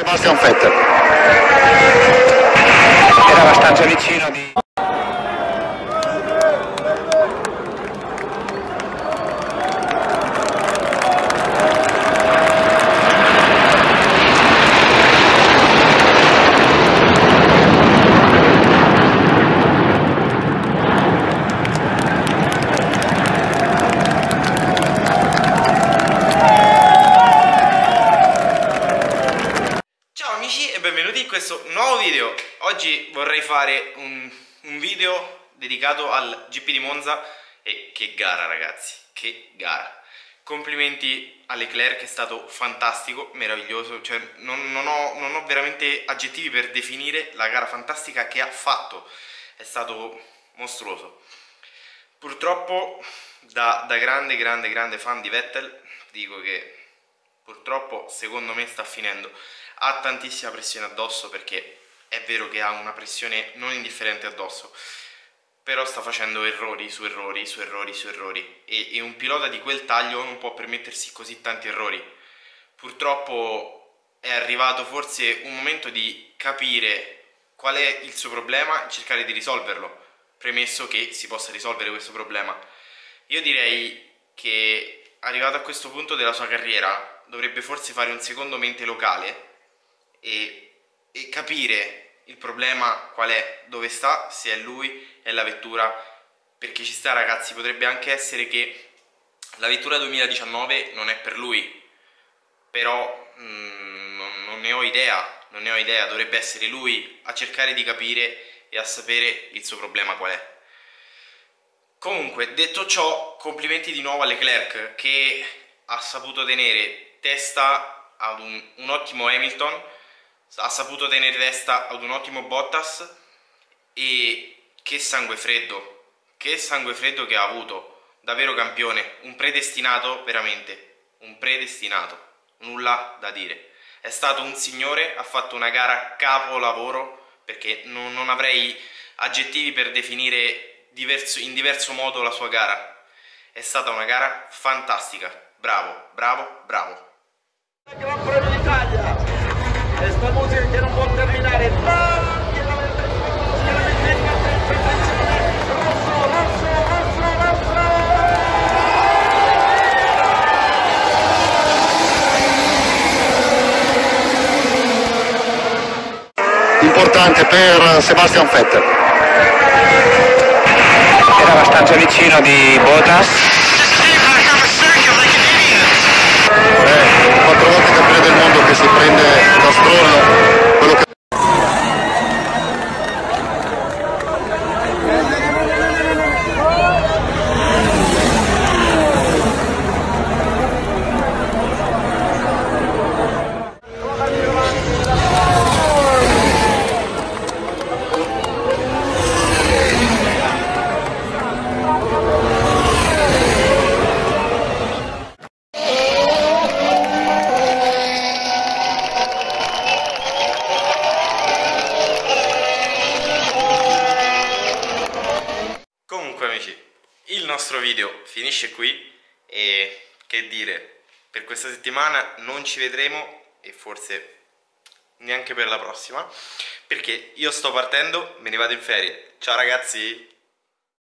Sebastian Vettel. Era abbastanza vicino di... E benvenuti in questo nuovo video. Oggi vorrei fare un video dedicato al GP di Monza. E che gara, ragazzi, che gara. Complimenti a Leclerc, è stato fantastico, meraviglioso, cioè non ho veramente aggettivi per definire la gara fantastica che ha fatto. È stato mostruoso. Purtroppo da grande fan di Vettel dico che purtroppo secondo me sta finendo. Ha tantissima pressione addosso, perché è vero che ha una pressione non indifferente addosso, però sta facendo errori su errori su errori su errori e un pilota di quel taglio non può permettersi così tanti errori. Purtroppo è arrivato forse un momento di capire qual è il suo problema e cercare di risolverlo, premesso che si possa risolvere questo problema. Io direi che arrivato a questo punto della sua carriera dovrebbe forse fare un secondo mente locale e capire il problema qual è, dove sta, se è lui, è la vettura, perché ci sta, ragazzi, potrebbe anche essere che la vettura 2019 non è per lui, però non ne ho idea, dovrebbe essere lui a cercare di capire e a sapere il suo problema qual è. Comunque, detto ciò, complimenti di nuovo a Leclerc, che ha saputo tenere testa ad un ottimo Hamilton, ha saputo tenere testa ad un ottimo Bottas, e che sangue freddo che ha avuto, davvero campione, un predestinato, veramente, un predestinato, nulla da dire. È stato un signore, ha fatto una gara capolavoro, perché non avrei aggettivi per definire in diverso modo la sua gara. È stata una gara fantastica, bravo, bravo, bravo. Gran Premio d'Italia. Esta música que no puedo terminar es importante per Sebastian Vettel. Era abbastanza vicino di Bottas. 4 volte campione del mondo che si prende da Stroll, quello che... Comunque, amici, il nostro video finisce qui e che dire, per questa settimana non ci vedremo e forse neanche per la prossima, perché io sto partendo, me ne vado in ferie. Ciao ragazzi!